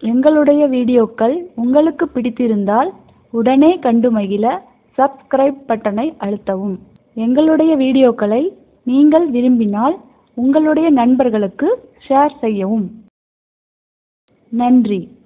எங்களுடைய வீடியோக்கள் உங்களுக்கு பிடித்திருந்தால் உடனே கண்டு மகிழ சப்ஸ்கிரைப் பட்டனை அழுத்தவும். எங்களுடைய வீடியோக்களை நீங்கள் விரும்பினால் உங்களுடைய நண்பர்களுக்கு ஷேர் செய்யவும். நன்றி.